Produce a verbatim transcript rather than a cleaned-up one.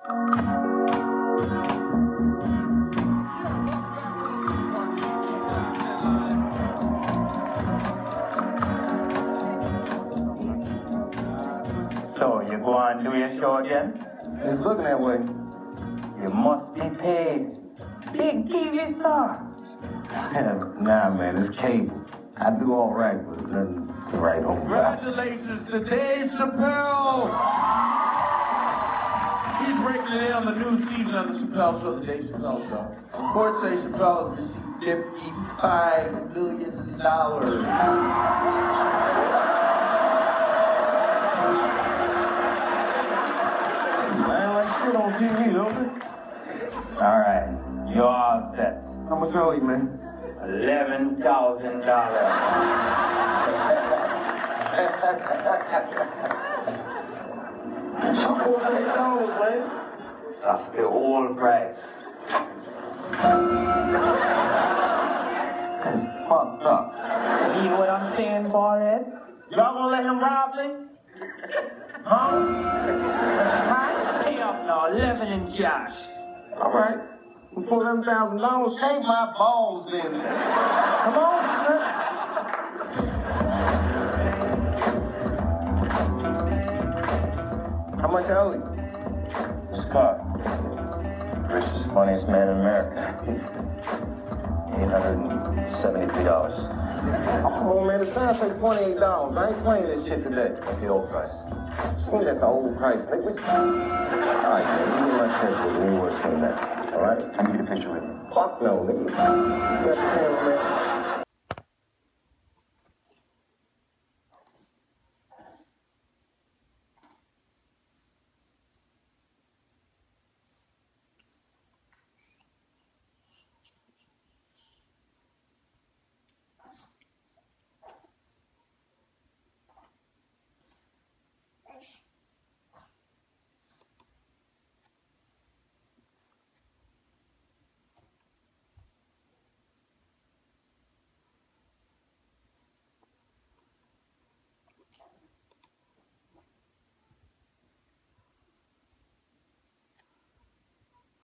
So, you go and do your show again? It's looking that way. You must be paid. Big T V star. Nah, man, it's cable. I do all right, but nothing right over. Congratulations to Dave Chappelle. He's raking it in on the new season of the Chappelle Show, the Dave Chappelle Show. Reports say Chappelle has received fifty-five million dollars. Man, like shit on T V, don't it? All right, you're all set. How much owe you, man? Eleven thousand dollars. Almost eight dollars, man. That's the whole price. That's fucked up. You know what I'm saying, ballhead? Y'all gonna let him rob me? Huh? Pay up now, eleven in cash. All right. For eleven thousand dollars, shave my balls then. Come on, man. How much I owe you? Scott, richest, funniest man in America. eight hundred seventy-three dollars. Oh, come on, man. The sign say twenty-eight dollars. I ain't playing this shit today. That's the old price. I think that's the old price. Nigga. All right, man. Give me my checkbook. We ain't worth saying that. All right? I'll give you the picture with me. Fuck no, nigga. You got the camera, man.